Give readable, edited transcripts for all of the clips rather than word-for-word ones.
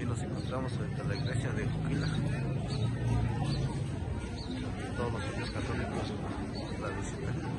Aquí nos encontramos frente a la iglesia de Juquila. Todos los fieles católicos la visitan.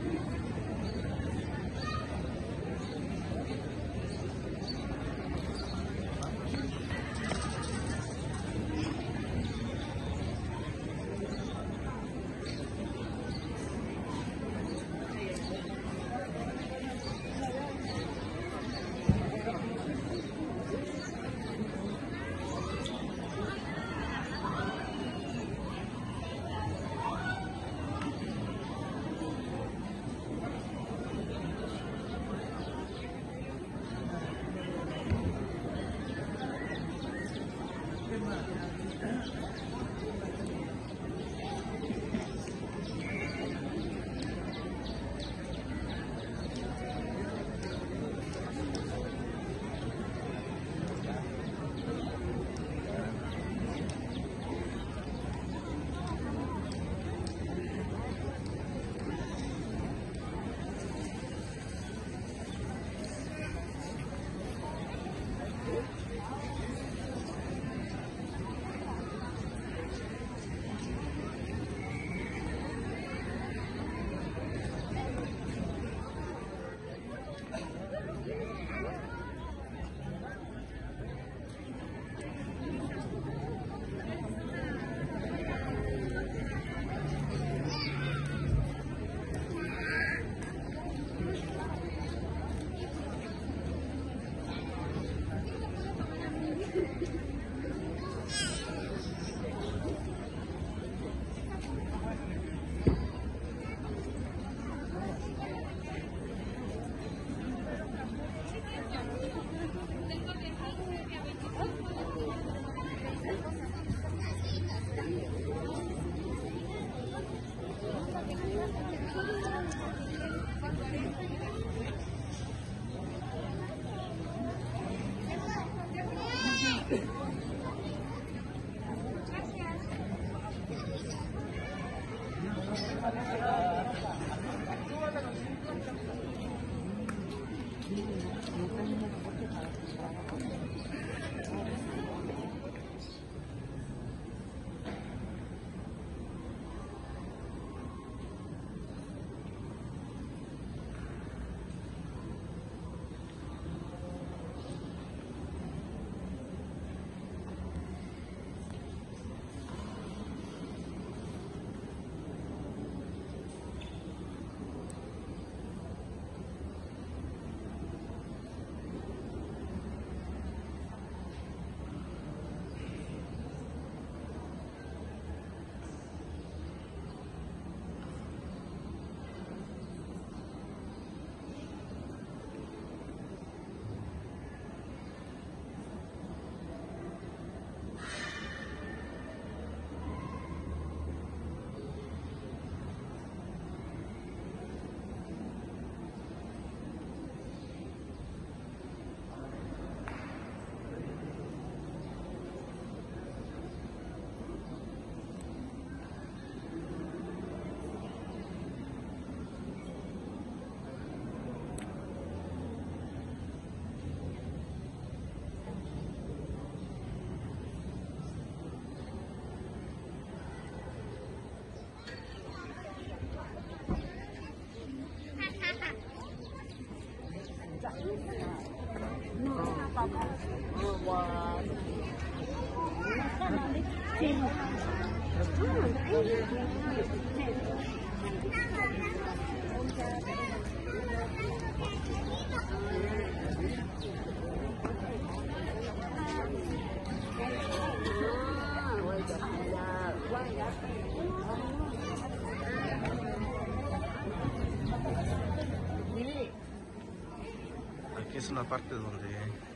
Aquí es una parte donde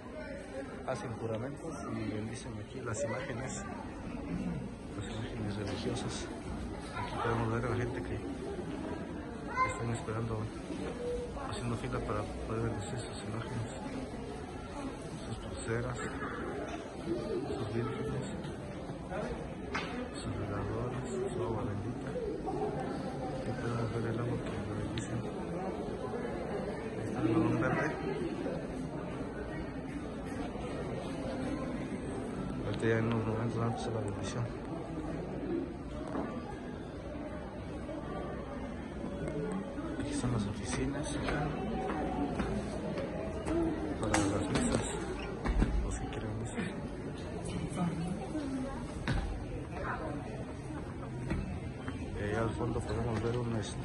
hacen juramentos y bendicen aquí las imágenes religiosas. Aquí podemos ver a la gente que están esperando, haciendo fila para poder bendecir sus imágenes, sus pulseras, sus vírgenes, sus veladores, su agua bendita. Aquí podemos ver el agua que lo bendicen. Ahí está el balón verde. ya en unos momentos antes de la bendición. Aquí son las oficinas para las misas, los que quieren misas. Y allá al fondo podemos ver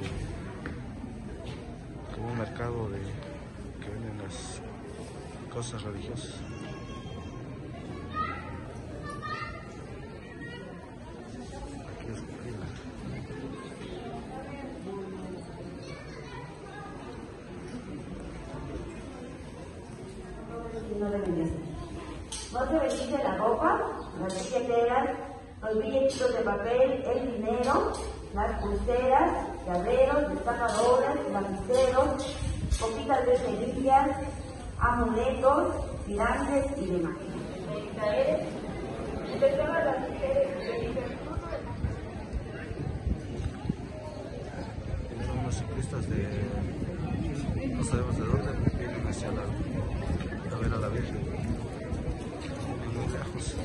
como un mercado que venden las cosas religiosas. Aquí es Uquila. No se bendice la ropa, las billeteras, los billetitos de papel, el dinero, las pulseras, llaveros, destapadores, lapiceros, copitas de cerillas, amuletos, tirantes y demás. Tienen unos ciclistas no sabemos de dónde, vienen hacia a ver a la Virgen. Muy lejos.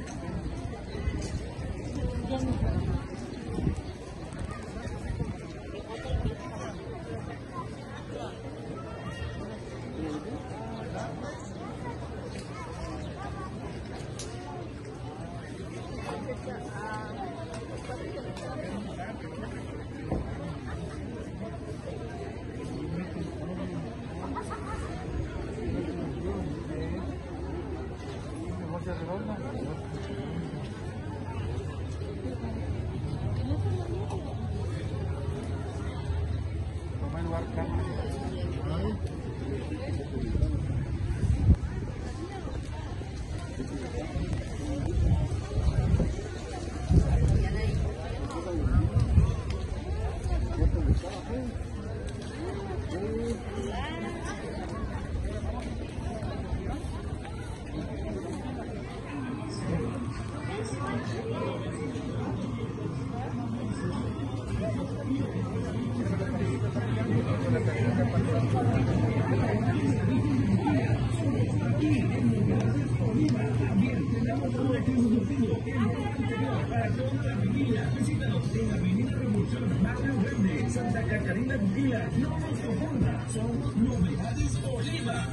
Santa Catarina, Uquila, no nos confunda, son novedades Oliva.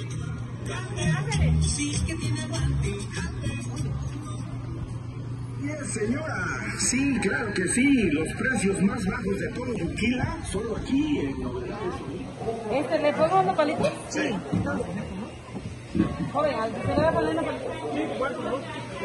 Yes, señora. Sí, claro que sí. Los precios más bajos de todo Uquila, solo aquí en Novedades Oliva. ¿Le pongo una palita? Sí. Joven, ¿se le va a poner una palita? Sí, cuatro.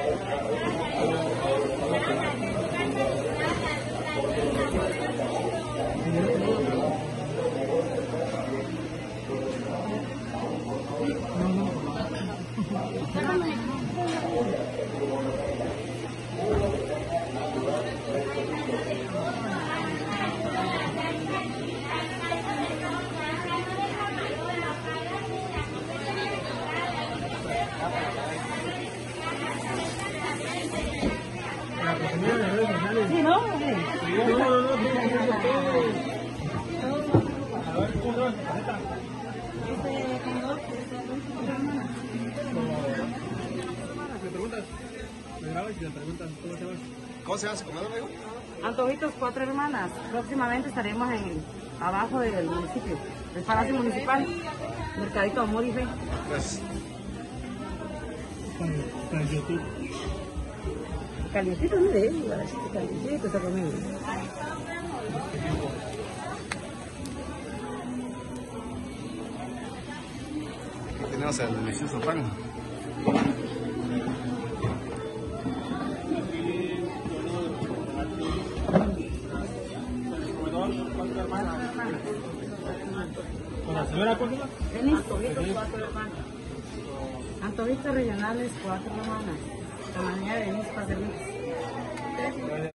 Sí, ¿no? ¿Cómo se llama su comedor, amigo? Antojitos Cuatro Hermanas. Próximamente estaremos abajo del municipio, del Palacio Municipal, Mercadito Amor y Fe. Pues, Calientito, mire, calientito está conmigo. aquí tenemos el delicioso pan. ¿Con la señora Córdoba? Antojitos Cuatro Hermanas. Antojitos regionales Cuatro Hermanas. La manera de venir para servir.